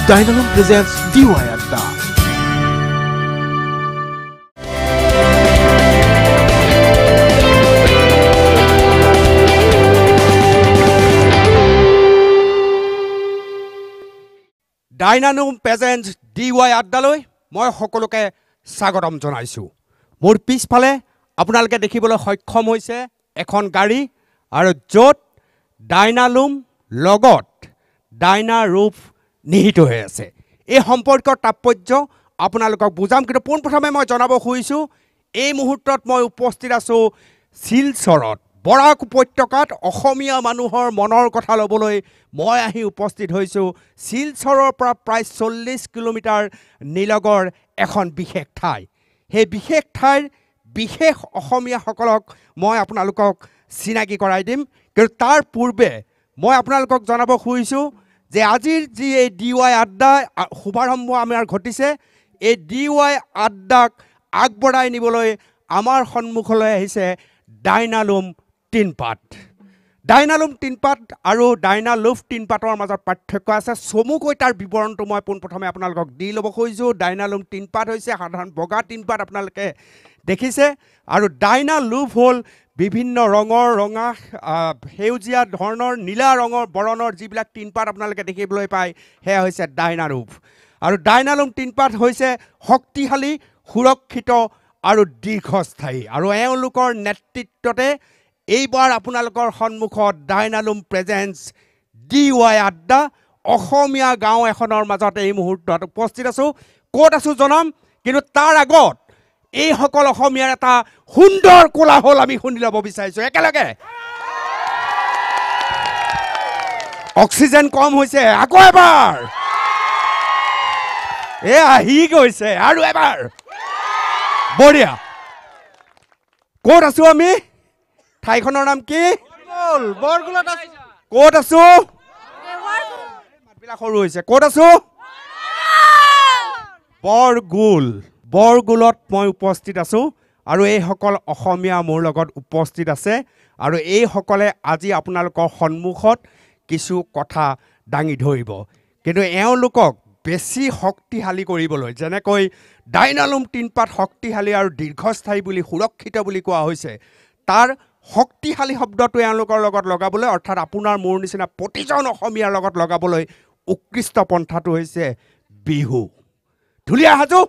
DynaLume presents DY ADDA. DynaLume presents DY ADDA লৈ মই সকলোকে স্বাগতম জনাইছো। মোৰ পিছফালে আপোনালোকে দেখিবলৈ সক্ষম হৈছে এখন গাড়ী আৰু য'ত DynaLume লগত DynaRoof নিহিত হৈ আছে। এই সম্পৰ্কৰ তাৎপৰ্য আপোনালোকক বুজাম, কিন্তু পোনপ্ৰথমে মই জনাব খুজিছোঁ এই মুহূৰ্তত মই উপস্থিত আছোঁ শিলচৰত। বৰাক উপত্যকাত অসমীয়া মানুহৰ মনৰ কথা ল'বলৈ মই আহি উপস্থিত হৈছোঁ শিলচৰৰ পৰা প্ৰায় 40 কিলোমিটাৰ নিলগৰ এখন বিশেষ ঠাই। সেই বিশেষ ঠাইৰ বিশেষ অসমীয়াসকলক মই আপোনালোকক চিনাকি কৰাই দিম, কিন্তু তাৰ পূৰ্বে মই আপোনালোকক জনাব খুজিছোঁ যে আজিৰ যি এই DY ADDA শুভাৰম্ভ আমাৰ ঘটিছে, এই DY ADDAক আগবঢ়াই নিবলৈ আমাৰ সন্মুখলৈ আহিছে DynaLume টিনপাত। DynaLume টিনপাত আৰু DynaLume টিনপাতৰ মাজত পাৰ্থক্য আছে। চমুকৈ তাৰ বিৱৰণটো মই পোনপ্ৰথমে আপোনালোকক দি ল'ব খুজিছোঁ। DynaLume টিনপাত হৈছে সাধাৰণ বগা টিনপাত আপোনালোকে দেখিছে, আৰু DynaLume হ'ল বিভিন্ন ৰঙৰ, ৰঙা, সেউজীয়া ধৰণৰ, নীলা ৰঙৰ বৰণৰ যিবিলাক টিনপাত আপোনালোকে দেখিবলৈ পায় সেয়া হৈছে DynaLume। আৰু DynaLume টিনপাত হৈছে শক্তিশালী, সুৰক্ষিত আৰু দীৰ্ঘস্থায়ী, আৰু এওঁলোকৰ নেতৃত্বতে এইবাৰ আপোনালোকৰ সন্মুখত DynaLume প্ৰেজেন্টছ DY ADDA অসমীয়া গাঁও এখনৰ মাজত এই মুহূৰ্তত উপস্থিত আছোঁ। ক'ত আছোঁ জনাম, কিন্তু তাৰ আগত এইসকল অসমীয়াৰ এটা সুন্দৰ কোলাহল আমি শুনি ল'ব বিচাৰিছোঁ একেলগে। অক্সিজেন কম হৈছে, আকৌ এবাৰ আহি গৈছে, আৰু এবাৰ বঢ়িয়া। ক'ত আছোঁ আমি? ঠাইখনৰ নাম কি? বৰগুলত। ক'ত আছোঁ? মাতবিলাক সৰু হৈছে। ক'ত আছোঁ? বৰগুল। বৰগুলত মই উপস্থিত আছোঁ, আৰু এইসকল অসমীয়া মোৰ লগত উপস্থিত আছে, আৰু এইসকলে আজি আপোনালোকৰ সন্মুখত কিছু কথা দাঙি ধৰিব। কিন্তু এওঁলোকক বেছি শক্তিশালী কৰিবলৈ, যেনেকৈ DynaLume টিনপাত শক্তিশালী আৰু দীৰ্ঘস্থায়ী বুলি, সুৰক্ষিত বুলি কোৱা হৈছে, তাৰ শক্তিশালী শব্দটো এওঁলোকৰ লগত লগাবলৈ, অৰ্থাৎ আপোনাৰ মোৰ নিচিনা প্ৰতিজন অসমীয়াৰ লগত লগাবলৈ উৎকৃষ্ট পন্থাটো হৈছে বিহু। ঢুলীয়া সাজু।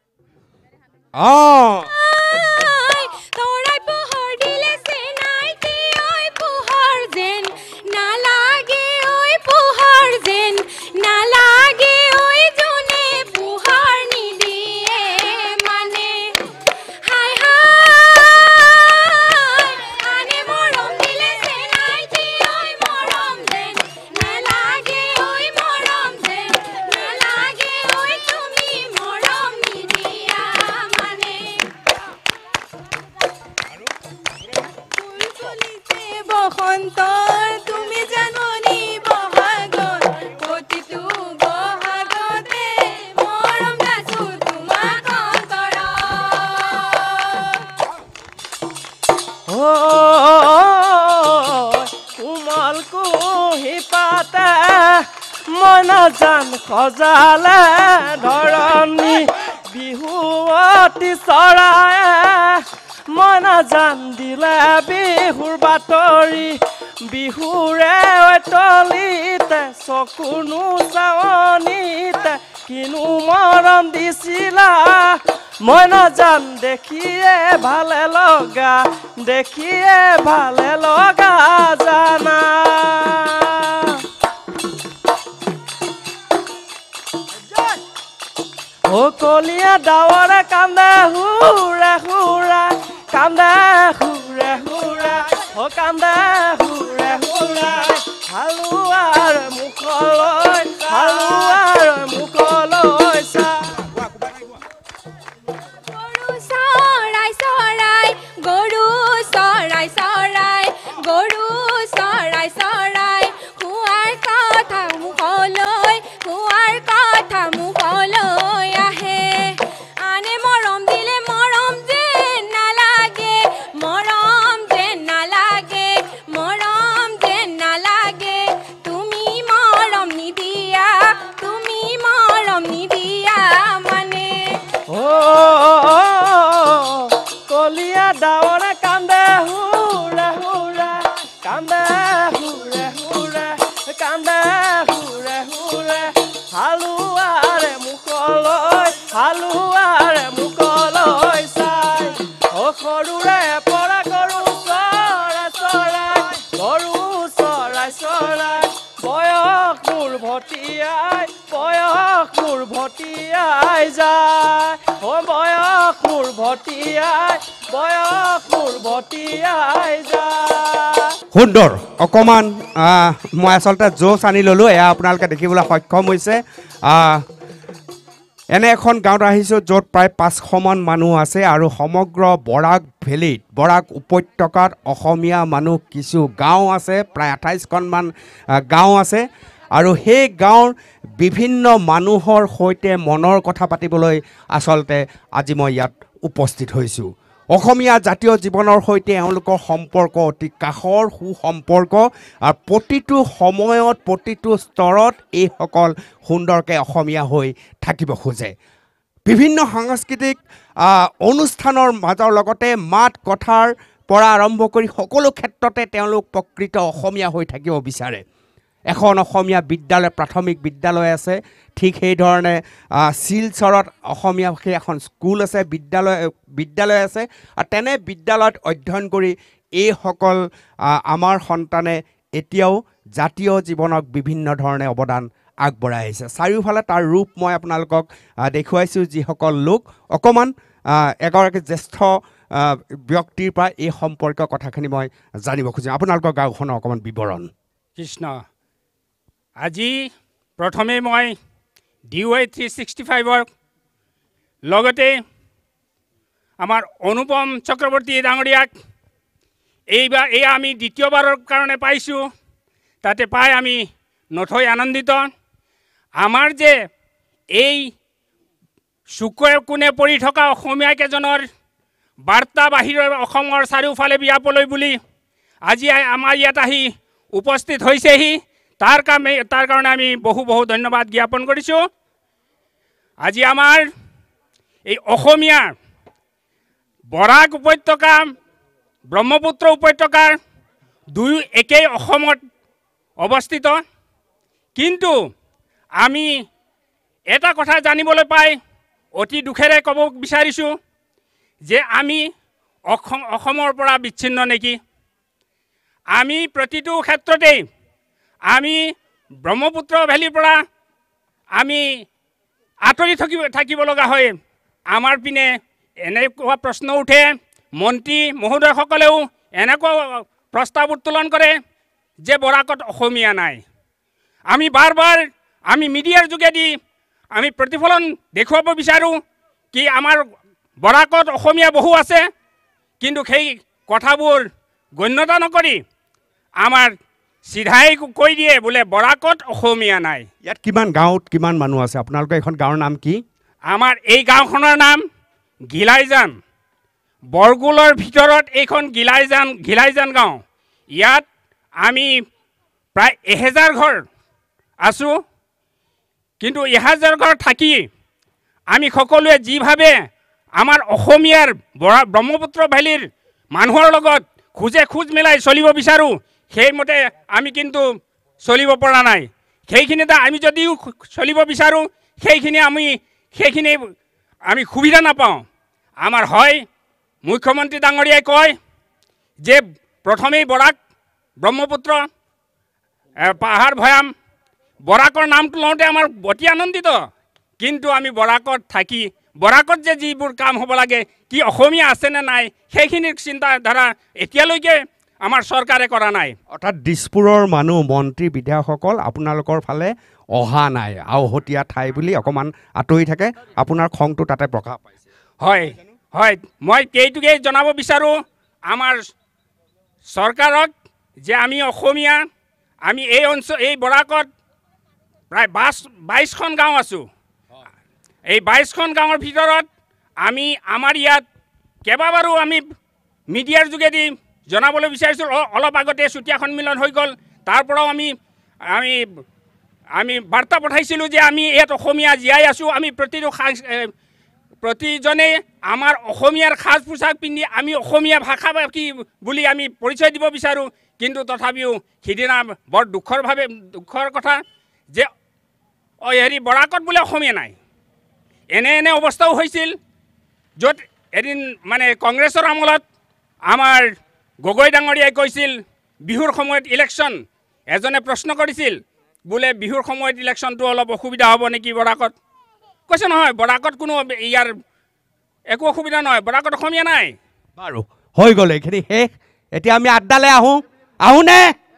জান সজালে ধৰণী বিহুৱতী চৰাই, মনা জান দিলে বিহুৰ বাতৰি, বিহুৰে তলিতে চকুনো চাৱনীতে কিনো মৰম দিছিলা, মনা জান দেখিয়ে ভালে লগা, দেখিয়ে ভালে লগা জানা। কলিয়া ডাৱৰে কান্দে হুৰা হুৰা, কান্দে হুৰা হুৰা, কান্দে হুৰা হুৰা, হালোৱাৰ মুখলৈ, হালোৱাৰ মুখলৈ চা। গৰু চৰাই চৰাই, গৰু চৰাই চৰাই, গৰু চৰাই চৰাই, খোৱাৰ কথা মুখলৈ, খোৱাৰ কথা মুখলৈ আহে। আনে মৰম দিলে মৰম যেন নালাগে, মৰম যেন নালাগে, মৰম যেন নালাগে, তুমি মৰম নিদিয়া ভটিয়াই বয়স মোৰ ভটিয়াই যায় ও বয়স মোৰ ভটিয়াই বয়স মোৰ ভটিয়াই যায় সুন্দৰ অকমান মই আসলতে জোচ আনি ললো এয়া আপোনালোকে দেখিবলৈ সক্ষম হৈছে এনে এখন গাঁৱত আহিছোঁ য'ত প্ৰায় 500 মান মানুহ আছে আৰু সমগ্ৰ বৰাক ভেলীত বৰাক উপত্যকাত অসমীয়া মানুহ কিছু গাঁও আছে প্ৰায় 28খন মান গাঁও আছে আৰু সেই গাঁৱৰ বিভিন্ন মানুহৰ সৈতে মনৰ কথা পাতিবলৈ আসলতে আজি মই ইয়াত উপস্থিত হৈছোঁ অসমীয়া জাতীয় জীৱনৰ সৈতে এওঁলোকৰ সম্পৰ্ক অতি কাষৰ সুসম্পৰ্ক আৰু প্ৰতিটো সময়ত প্ৰতিটো স্তৰত এইসকল সুন্দৰকৈ অসমীয়া হৈ থাকিব খোজে বিভিন্ন সাংস্কৃতিক অনুষ্ঠানৰ মাজৰ লগতে মাত কথাৰ পৰা আৰম্ভ কৰি সকলো ক্ষেত্ৰতে তেওঁলোক প্ৰকৃত অসমীয়া হৈ থাকিব বিচাৰে এখন অসমীয়া বিদ্যালয় প্ৰাথমিক বিদ্যালয় আছে ঠিক সেই ধৰণে শিলচৰত অসমীয়া এখন স্কুল আছে বিদ্যালয় আছে আৰু তেনে বিদ্যালয়ত অধ্যয়ন কৰি এইসকল আমাৰ সন্তানে এতিয়াও জাতীয় জীৱনক বিভিন্ন ধৰণে অৱদান আগবঢ়াই আহিছে চাৰিওফালে তাৰ ৰূপ মই আপোনালোকক দেখুৱাইছোঁ যিসকল লোক অকণমান এগৰাকী জ্যেষ্ঠ ব্যক্তিৰ পৰা এই সম্পৰ্কীয় কথাখিনি মই জানিব খুজিম আপোনালোকৰ গাঁওখনৰ অকণমান বিৱৰণ কৃষ্ণ আজি প্ৰথমে মই DY 365ৰ লগতে আমাৰ অনুপম চক্ৰৱৰ্তী ডাঙৰীয়াক এয়া আমি দ্বিতীয়বাৰৰ কাৰণে পাইছোঁ তাতে পাই আমি নথৈ আনন্দিত আমাৰ যে এই চুকে কোণে পৰি থকা অসমীয়া কেইজনৰ বাৰ্তা বাহিৰৰ অসমৰ চাৰিওফালে বিয়পাবলৈ বুলি আজি আমাৰ ইয়াত আহি উপস্থিত হৈছেহি তাৰ কাৰণে আমি বহু ধন্যবাদ জ্ঞাপন কৰিছোঁ আজি আমাৰ এই অসমীয়া বৰাক উপত্যকা ব্ৰহ্মপুত্ৰ উপত্যকাৰ দুয়ো একেই অসমত অৱস্থিত কিন্তু আমি এটা কথা জানিবলৈ পাই অতি দুখেৰে ক'ব বিচাৰিছোঁ যে আমি অসমৰ পৰা বিচ্ছিন্ন নেকি আমি প্ৰতিটো ক্ষেত্ৰতেই আমি ব্ৰহ্মপুত্ৰ ভেলীৰ পৰা আমি আঁতৰি থাকিব লগা হয় আমাৰ পিনে এনেকুৱা প্ৰশ্ন উঠে মন্ত্ৰী মহোদয়সকলেও এনেকুৱা প্ৰস্তাৱ উত্তোলন কৰে যে বৰাকত অসমীয়া নাই আমি বাৰ আমি মিডিয়াৰ যোগেদি আমি প্ৰতিফলন দেখুৱাব বিচাৰোঁ কি আমাৰ বৰাকত অসমীয়া বহু আছে কিন্তু সেই কথাবোৰ গণ্যতা নকৰি আমাৰ সিধাই কৈ দিয়ে বোলে বৰাকত অসমীয়া নাই ইয়াত কিমান গাঁৱত কিমান মানুহ আছে আপোনালোকৰ এখন গাঁৱৰ নাম কি আমাৰ এই গাঁওখনৰ নাম গিলাইজান বৰগুলৰ ভিতৰত এইখন গিলাইজান গাঁও ইয়াত আমি প্ৰায় 1000 ঘৰ আছোঁ কিন্তু 1000 ঘৰ থাকি আমি সকলোৱে যিভাৱে আমাৰ অসমীয়াৰ ব্ৰহ্মপুত্ৰ ভেলীৰ মানুহৰ লগত খোজ মিলাই চলিব বিচাৰোঁ সেইমতে আমি কিন্তু চলিব পৰা নাই সেইখিনিতে আমি যদিও চলিব বিচাৰোঁ সেইখিনি আমি সুবিধা নাপাওঁ আমাৰ হয় মুখ্যমন্ত্ৰী ডাঙৰীয়াই কয় যে প্ৰথমেই বৰাক ব্ৰহ্মপুত্ৰ পাহাৰ ভৈয়াম বৰাকৰ নামটো লওঁতে আমাৰ অতি আনন্দিত কিন্তু আমি বৰাকত থাকি বৰাকত যে যিবোৰ কাম হ'ব লাগে কি অসমীয়া আছেনে নাই সেইখিনিৰ চিন্তাধাৰা এতিয়ালৈকে আমাৰ চৰকাৰে কৰা নাই অৰ্থাৎ দিছপুৰৰ মানুহ মন্ত্ৰী বিধায়কসকল আপোনালোকৰ ফালে অহা নাই আওহতীয়া ঠাই বুলি অকণমান আঁতৰি থাকে আপোনাৰ খংটো তাতে প্ৰকাশ পাইছে হয় মই এইটোকে জনাব বিচাৰোঁ আমাৰ চৰকাৰক যে আমি অসমীয়া আমি এই বৰাকত প্ৰায় 22খন গাঁও আছোঁ এই 22খন গাঁৱৰ ভিতৰত আমি আমাৰ ইয়াত কেইবাবাৰো আমি মিডিয়াৰ যোগেদি জনাবলৈ বিচাৰিছোঁ অলপ আগতে চুতীয়া সন্মিলন হৈ গ'ল তাৰ পৰাও আমি বাৰ্তা পঠাইছিলোঁ যে আমি ইয়াত অসমীয়া জীয়াই আছোঁ আমি প্ৰতিজনে আমাৰ অসমীয়াৰ সাজ পোছাক পিন্ধি আমি অসমীয়া ভাষা কি বুলি আমি পৰিচয় দিব বিচাৰোঁ কিন্তু তথাপিও সিদিনা বৰ দুখৰ কথা যে বৰাকত বোলে অসমীয়া নাই এনে অৱস্থাও হৈছিল য'ত এদিন মানে কংগ্ৰেছৰ আমলত আমাৰ গগৈ ডাঙৰীয়াই কৈছিল বিহুৰ সময়ত ইলেকশ্যন এজনে প্ৰশ্ন কৰিছিল বোলে বিহুৰ সময়ত ইলেকশ্যনটো অলপ অসুবিধা হ'ব নেকি বৰাকত কৈছে নহয় বৰাকত কোনো ইয়াৰ একো অসুবিধা নহয় বৰাকত অসমীয়া নাই বাৰু হৈ গ'ল এইখিনি শেষ এতিয়া আমি আড্ডালৈ আহোনে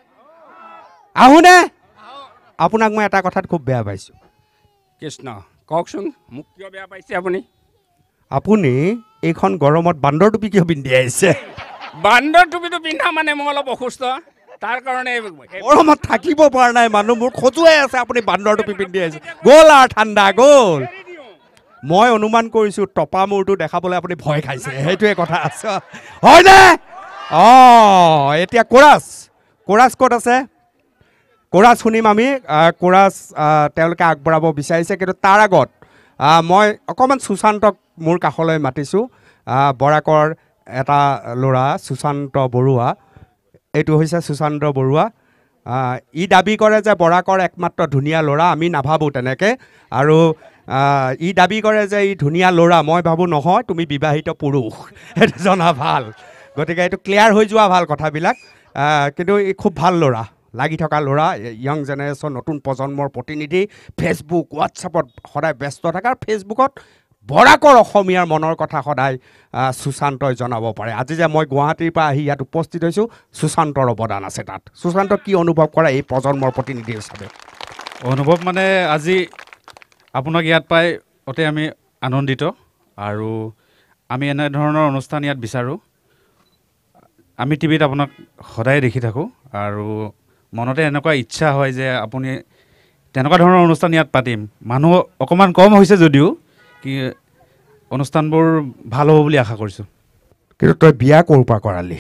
আপোনাক মই এটা কথাত খুব বেয়া পাইছোঁ কৃষ্ণ কওকচোন মোক কিয় বেয়া পাইছে আপুনি এইখন গৰমত বান্দৰ টুপি কিয় পিন্ধি আহিছে বান্দৰ টুপিটো পিন্ধা মানে মই অলপ অসুস্থ তাৰ কাৰণে গৰমত থাকিব পৰা নাই মানুহ মোৰ খজুৱাই আছে আপুনি বান্দৰ টুপি পিন্ধি আহিছে গ'ল আৰু ঠাণ্ডা গ'ল মই অনুমান কৰিছোঁ টপা মূৰটো দেখাবলৈ আপুনি ভয় খাইছে সেইটোৱে কথা আছে হয়নে এতিয়া কোৰাছ ক'ত আছে কোৰাছ শুনিম আমি কোৰাছ তেওঁলোকে আগবঢ়াব বিচাৰিছে কিন্তু তাৰ আগত মই অকণমান সুশান্তক মোৰ কাষলৈ মাতিছোঁ বৰাকৰ এটা ল'ৰা সুশান্ত বৰুৱা এইটো হৈছে সুশান্ত বৰুৱা ই দাবী কৰে যে বৰাকৰ একমাত্ৰ ধুনীয়া ল'ৰা আমি নাভাবোঁ তেনেকৈ আৰু ই দাবী কৰে যে ই ধুনীয়া ল'ৰা মই ভাবোঁ নহয় তুমি বিবাহিত পুৰুষ সেইটো জনা ভাল গতিকে এইটো ক্লিয়াৰ হৈ যোৱা ভাল কথাবিলাক কিন্তু ই খুব ভাল ল'ৰা লাগি থকা ল'ৰা য়ং জেনেৰেশ্যন নতুন প্ৰজন্মৰ প্ৰতিনিধি ফেচবুক হোৱাটছআপত সদায় ব্যস্ত থাকে আৰু ফেচবুকত বৰাকৰ অসমীয়াৰ মনৰ কথা সদায় সুশান্তই জনাব পাৰে আজি যে মই গুৱাহাটীৰ পৰা আহি ইয়াত উপস্থিত হৈছোঁ সুশান্তৰ অৱদান আছে তাত সুশান্ত কি অনুভৱ কৰে এই প্ৰজন্মৰ প্ৰতিনিধি হিচাপে অনুভৱ মানে আজি আপোনাক ইয়াত পাই অতি আমি আনন্দিত আৰু আমি এনেধৰণৰ অনুষ্ঠান ইয়াত বিচাৰোঁ আমি টিভিত আপোনাক সদায় দেখি থাকোঁ আৰু মনতে এনেকুৱা ইচ্ছা হয় যে আপুনি তেনেকুৱা ধৰণৰ অনুষ্ঠান ইয়াত পাতিম মানুহ অকণমান কম হৈছে যদিও কি অনুষ্ঠানবোৰ ভাল হ'ব বুলি আশা কৰিছোঁ কিন্তু তই বিয়া ক'ৰ পৰা কৰালি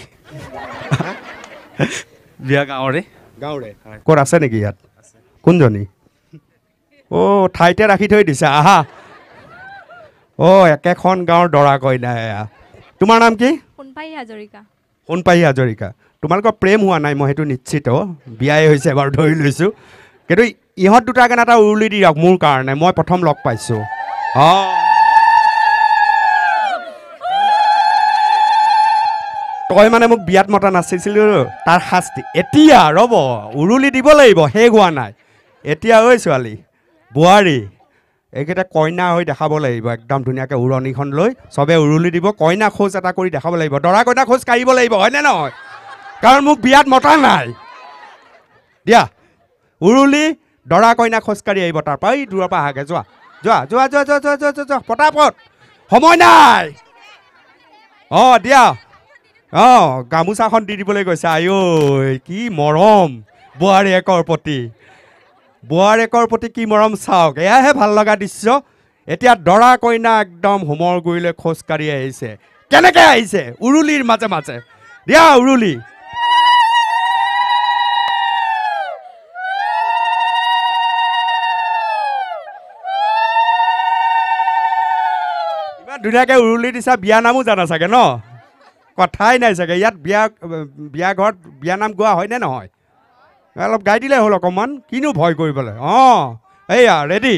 বিয়া গাঁৱৰে ক'ত আছে নেকি ইয়াত কোনজনী ঠাইতে ৰাখি থৈ দিছে আহা একেখন গাঁৱৰ দৰা কইনা এয়া তোমাৰ নাম কি সোণপাহী হাজৰিকা তোমালোকৰ প্ৰেম হোৱা নাই মই সেইটো নিশ্চিত বিয়াই হৈছে এবাৰ ধৰি লৈছোঁ কিন্তু ইহঁত দুটাৰ কাৰণে এটা উৰুলি দি দিয়ক মোৰ কাৰণে মই প্ৰথম লগ পাইছোঁ তই মানে মোক বিয়াত মতা নাচিছিলোঁ তাৰ শাস্তি এতিয়া ৰ'ব উৰুলি দিব লাগিব শেষ হোৱা নাই এতিয়া ঐ ছোৱালী বোৱাৰী এইকেইটা কইনা হৈ দেখাব লাগিব একদম ধুনীয়াকৈ উৰণিখন লৈ চবে উৰুলি দিব কইনা খোজ এটা কৰি দেখাব লাগিব দৰা কইনা খোজ কাঢ়িব লাগিব হয়নে নহয় কাৰণ মোক বিয়াত মতা নাই দিয়া উৰুলি দৰা কইনা খোজকাঢ়ি আহিব তাৰপৰা এই দূৰৰ পৰা আহাগে যোৱা পটাপট সময় নাই দিয়া গামোচাখন দি দিবলৈ কৈছে আই ঐ কি মৰম বোৱাৰীয়েকৰ প্ৰতি কি মৰম চাওক এয়াহে ভাল লগা দৃশ্য এতিয়া দৰা কইনা একদম হোমৰ গুৰিলৈ খোজকাঢ়ি আহিছে কেনেকৈ আহিছে উৰুলিৰ মাজে মাজে দিয়া উৰুলি ইমান ধুনীয়াকৈ উৰুলি দিছা বিয়া নামো জানা চাগে ন কথাই নাই চাগে ইয়াত বিয়া ঘৰত বিয়া নাম গোৱা হয়নে নহয় অলপ গাই দিলে হ'ল অকণমান কিনো ভয় কৰিবলৈ এইয়া ৰেডি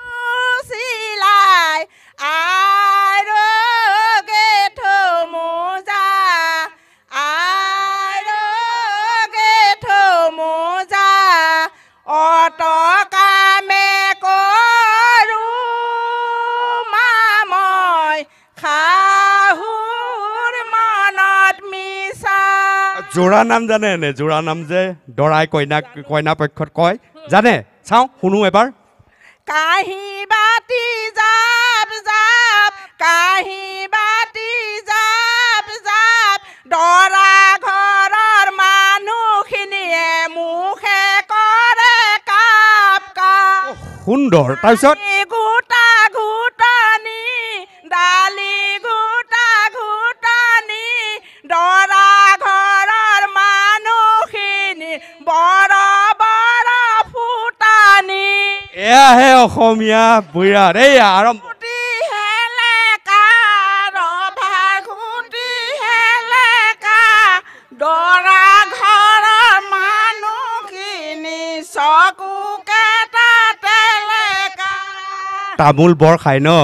জোৰা নাম জানে এনে জোৰা নাম যে দৰাই কইনা পক্ষত কয় জানে চাওঁ শুনো এবাৰ কাহি বাতি জাপ জাপ কাহি বাতি জাপ জাপ দৰা ঘৰৰ মানুহখিনিয়ে মুখে কৰে কাপ কাপ সুন্দৰ তাৰপিছত গোটা ঘুটনি দালি গোটা ঘুটনি দৰা এয়াহে অসমীয়া বুঢ়া দেই আৰম্ভ দৰা ঘৰৰ মানুহখিনি চকু কেটা তেলেকা তামোল বৰ খাই ন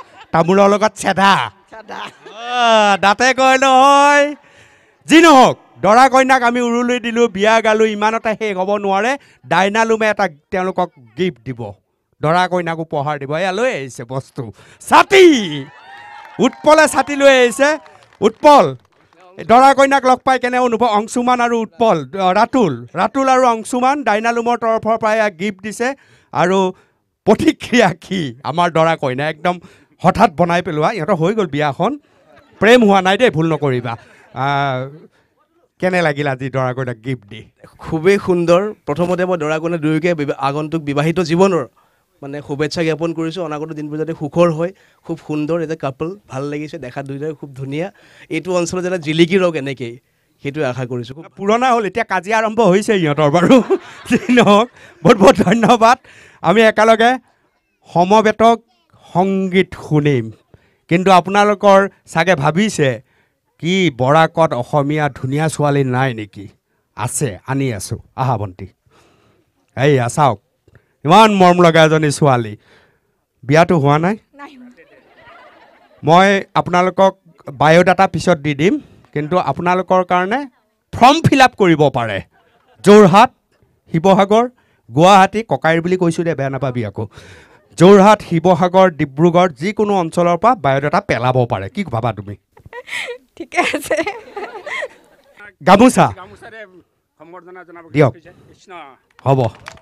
তামোলৰ লগত চেধা দাঁতে কয় নহয় যি নহওক দৰা কইনাক আমি উৰুলি দিলোঁ, বিয়া গালোঁ, ইমানতে শেষ হ'ব নোৱাৰে। ডাইনালুমে এটা তেওঁলোকক গিফ্ট দিব, দৰা কইনাক উপহাৰ দিব। এয়া লৈ আহিছে বস্তু, ছাতি। উৎপলে ছাতি লৈ আহিছে। উৎপল, দৰা কইনাক লগ পাই কেনে অনুভৱ? অংশুমান আৰু উৎপল, ৰাতুল আৰু অংশুমান ডাইনালুমৰ তৰফৰ পৰা এয়া গিফ্ট দিছে। আৰু প্ৰতিক্ৰিয়া কি আমাৰ দৰা কইনা? একদম হঠাৎ বনাই পেলোৱা, ইহঁতৰ হৈ গ'ল বিয়াখন, প্ৰেম হোৱা নাই দেই, ভুল নকৰিবা। কেনে লাগিল আজি দৰা কইনাক গিফ্ট দি? খুবেই সুন্দৰ। প্ৰথমতে মই দৰা কইনা দুয়োকে আগন্তুক বিবাহিত জীৱনৰ মানে শুভেচ্ছা জ্ঞাপন কৰিছোঁ। অনাগত দিনবোৰ যাতে সুখৰ হয়। খুব সুন্দৰ এটা কাপল, ভাল লাগিছে দেখাত, দুয়োটাই খুব ধুনীয়া। এইটো অঞ্চলত যাতে জিলিকি ৰওক এনেকেই, সেইটোৱে আশা কৰিছোঁ। পুৰণা হ'ল, এতিয়া কাজিয়া আৰম্ভ হৈছে ইহঁতৰ বাৰু। যি নহওক, বহুত বহুত ধন্যবাদ। আমি একেলগে সমবেত সংগীত শুনিম। কিন্তু আপোনালোকৰ চাগে ভাবিছে কি বৰাকত অসমীয়া ধুনীয়া ছোৱালী নাই নেকি? আছে, আনি আছোঁ। আহা ভণ্টি, এইয়া চাওক, ইমান মৰম লগা এজনী ছোৱালী। বিয়াটো হোৱা নাই? মই আপোনালোকক বায়'ডাটা পিছত দি দিম, কিন্তু আপোনালোকৰ কাৰণে ফৰ্ম ফিল আপ কৰিব পাৰে। যোৰহাট, শিৱসাগৰ, গুৱাহাটী, ককাইৰ বুলি কৈছোঁ দে, বেয়া নাপাবি আকৌ। যোৰহাট, শিৱসাগৰ, ডিব্ৰুগড়, যিকোনো অঞ্চলৰ পৰা বায়'ডাটা পেলাব পাৰে। কি ভাবা তুমি? ঠিকে আছে। গামোচা দিয়ক, হ'ব।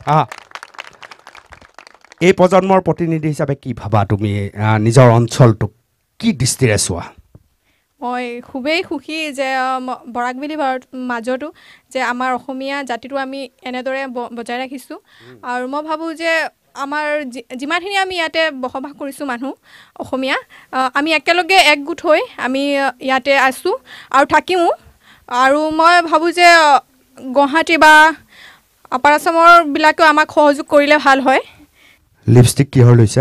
এই প্ৰজন্মৰ প্ৰতিনিধি হিচাপে কি ভাবা তুমি? নিজৰ অঞ্চলটোক কি দৃষ্টিৰে চোৱা? মই খুবেই সুখী যে বৰাক ভেলী মাজতো যে আমাৰ অসমীয়া জাতিটো আমি এনেদৰে বজাই ৰাখিছোঁ। আৰু মই ভাবোঁ যে আমাৰ যিমানখিনি আমি ইয়াতে বসবাস কৰিছোঁ মানুহ অসমীয়া, আমি একেলগে একগোট হৈ আমি ইয়াতে আছোঁ আৰু থাকিমো। আৰু মই ভাবোঁ যে গুৱাহাটী বা আপাৰ আছামৰবিলাকেও আমাক সহযোগ কৰিলে ভাল হয়। লিপষ্টিক কিহৰ লৈছা?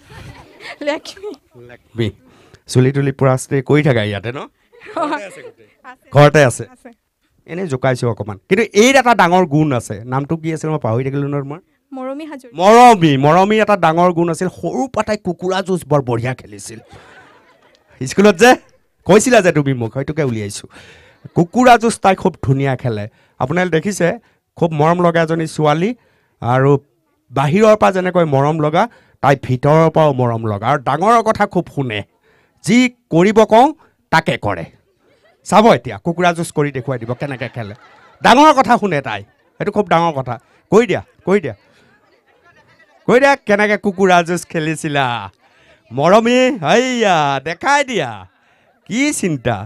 লেকমি। চুলি তুলি পুৰা ষ্টে কৰি থাকা ইয়াতে ন? ঘৰতে আছে। এনেই জোকাইছোঁ অকণমান, কিন্তু এই এটা ডাঙৰ গুণ আছে। নামটো কি আছিল মই পাহৰি থাকিলোঁ ন তোমাৰ? মৰমী এটা ডাঙৰ গুণ আছিল। সৰুৰ পৰা তাই কুকুৰা যুঁজ বৰ বঢ়িয়া খেলিছিল। স্কুলত যে কৈছিলা যে তুমি মোক, সেইটোকে উলিয়াইছোঁ। কুকুৰা যুঁজ তাই খুব ধুনীয়া খেলে। আপোনালোকে দেখিছে, খুব মৰম লগা এজনী ছোৱালী। আৰু বাহিৰৰ পৰা যেনেকৈ মৰম লগা, তাই ভিতৰৰ পৰাও মৰম লগা, আৰু ডাঙৰৰ কথা খুব শুনে। যি কৰিব কওঁ তাকে কৰে। চাব এতিয়া কুকুৰা যুঁজ কৰি দেখুৱাই দিব কেনেকৈ খেলে। ডাঙৰৰ কথা শুনে তাই, সেইটো খুব ডাঙৰ কথা। কৈ দিয়া কেনেকৈ কুকুৰা যুঁজ খেলিছিলা মৰমী? হেইয়া দেখাই দিয়া, কি চিন্তা।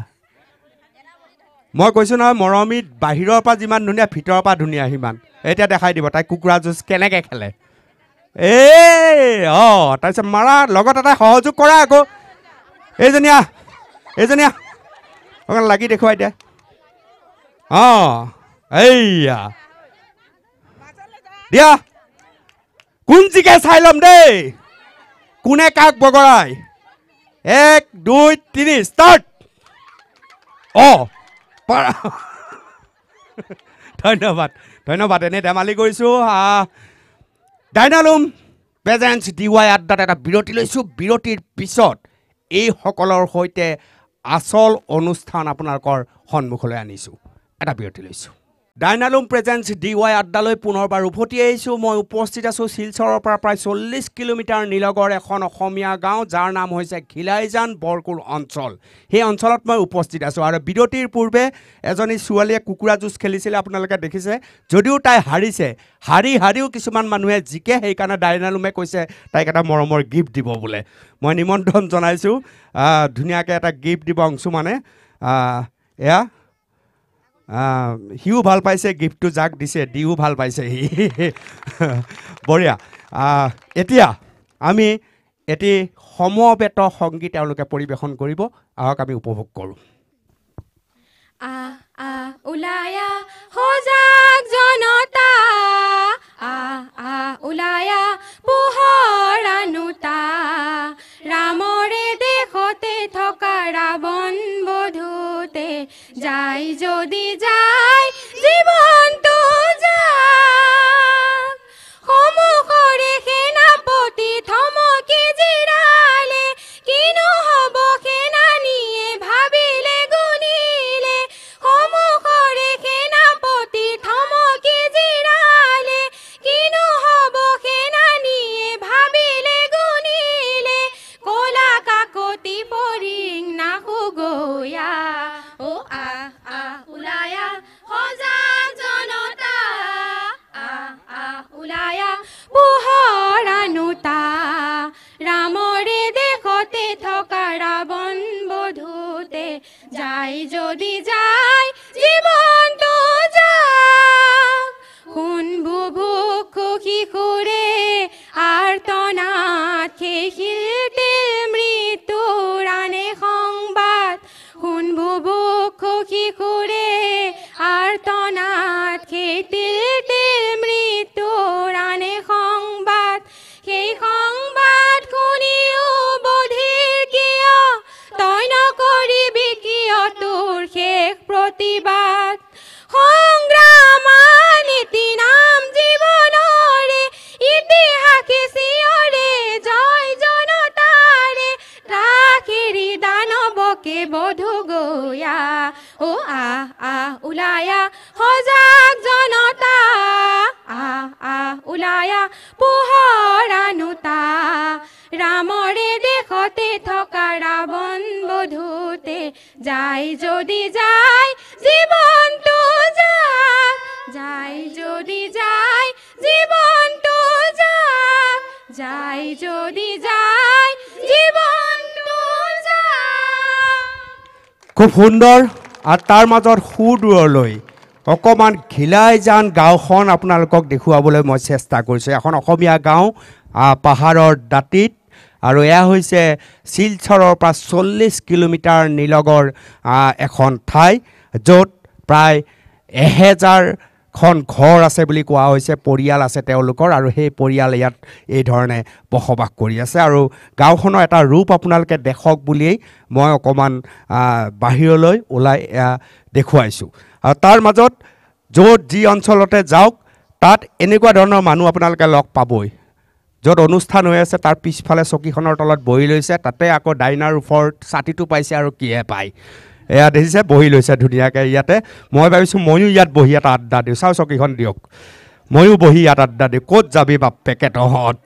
মই কৈছোঁ নহয়, মৰমী বাহিৰৰ পৰা যিমান ধুনীয়া, ভিতৰৰ পৰা ধুনীয়া সিমান। এতিয়া দেখাই দিব তাই কুকুৰা যুঁজ কেনেকৈ খেলে। তাৰপিছত মাৰা, লগত এটা সহযোগ কৰা আকৌ। এইজনীয়া অকণ লাগি দেখুৱাই দিয়া। এইয়া দিয়া, কোন জিকে চাই ল'ম দেই, কোনে কাক বগৰাই। 1 2 3 ষ্টাৰ্ট। ধন্যবাদ। এনেই ধেমালি কৰিছোঁ। ডাইনালুম প্ৰেজেন্টছ DY আড্ডাত এটা বিৰতি লৈছোঁ। বিৰতিৰ পিছত এইসকলৰ সৈতে আচল অনুষ্ঠান আপোনালোকৰ সন্মুখলৈ আনিছোঁ। এটা বিৰতি লৈছোঁ। ডাইনালুম প্ৰেজেন্টছ DY আড্ডালৈ পুনৰবাৰ উভতি আহিছোঁ। মই উপস্থিত আছোঁ শিলচৰৰ পৰা প্ৰায় 40 কিলোমিটাৰ নিলগৰ এখন অসমীয়া গাঁও, যাৰ নাম হৈছে ঘিলাইজান বৰকুল অঞ্চল। সেই অঞ্চলত মই উপস্থিত আছোঁ। আৰু বিৰতিৰ পূৰ্বে এজনী ছোৱালীয়ে কুকুৰা যুঁজ খেলিছিলে, আপোনালোকে দেখিছে। যদিও তাই হাৰিছে, হাৰিও কিছুমান মানুহে জিকে, সেইকাৰণে ডাইনালুমে কৈছে তাইক এটা মৰমৰ গিফ্ট দিব বোলে। মই নিমন্ত্ৰণ জনাইছোঁ, ধুনীয়াকৈ এটা গিফ্ট দিব অংশুমানে। এয়া সিও ভাল পাইছে গিফ্টটো, যাক দিছে দিও ভাল পাইছে সি। বঢ়িয়া। এতিয়া আমি এটি সমবেত সংগীত তেওঁলোকে পৰিৱেশন কৰিব। আহক আমি উপভোগ কৰোঁ। উলায়া সজাগ জনতা, উলায়া পোহৰ আনোতা, ৰামৰে দেশতে থকা ৰাৱণ বধূতে যাই যদি যায় জীৱনটো যাক, সমুখৰে সেনাপতি থমকি জিৰালে, কিনো হ'ব সেনানীয়ে ভাবিলে গুণিলে, সমুখৰে যাই যদি যায় জীৱনটো যাক শুনবো ভোক শিশুৰে আৰ্তনাদ সেই শিল্পীৰ মৃত্যুৰ আনে সংবাদ শুনবো ভোক শিশুৰে আৰ্তনাদ সেই শিল্পীৰ মৃত্যুৰ আনে সংবাদ সেই সংবাদ শুনিও বধিৰ কিয় তই নকৰিবি কিয় তোৰ শেষ প্ৰতিবাদ সংগ্ৰাম নীতি নাম জীৱনৰে ইতিহাসে চিঞৰে জয় জনতাৰে ৰাখেৰি দানৱকে বধু গয়া ও আহ আহ ওলায়া সজাগ জনতা আহ আহ ওলায়া পোহৰ আনুতা ৰামৰে দেশতে থকা ৰাৱণ বধূতে যাই যদি যায় জীৱনটো যাক যাই যদি যায় জীৱনটো যাক যাই যদি যায় জীৱনটো যাক খুব সুন্দৰ আৰু তাৰ মাজত সুদূৰলৈ অকণমান ঘিলাইজান গাঁওখন আপোনালোকক দেখুৱাবলৈ মই চেষ্টা কৰিছোঁ এখন অসমীয়া গাঁও পাহাৰৰ দাঁতিত আৰু এয়া হৈছে শিলচৰৰ পৰা 40 কিলোমিটাৰ নিলগৰ এখন ঠাই য'ত প্ৰায় 1000খন ঘৰ আছে বুলি কোৱা হৈছে পৰিয়াল আছে তেওঁলোকৰ আৰু সেই পৰিয়াল ইয়াত এই ধৰণে বসবাস কৰি আছে আৰু গাঁওখনৰ এটা ৰূপ আপোনালোকে দেখক বুলিয়েই মই অকণমান বাহিৰলৈ ওলাই দেখুৱাইছোঁ আৰু তাৰ মাজত য'ত যি অঞ্চলতে যাওক তাত এনেকুৱা ধৰণৰ মানুহ আপোনালোকে লগ পাবই য'ত অনুষ্ঠান হৈ আছে তাৰ পিছফালে চকীখনৰ তলত বহি লৈছে তাতে আকৌ ডাইনাৰ ওপৰত ছাতিটো পাইছে আৰু কিহে পায় এয়া দেখিছে বহি লৈছে ধুনীয়াকৈ ইয়াতে মই ভাবিছোঁ ময়ো ইয়াত বহি এটা আড্ডা দিওঁ চাওঁ চকীখন দিয়ক ময়ো বহি ইয়াত আড্ডা দিওঁ ক'ত যাবি বাপ পেকেটহঁত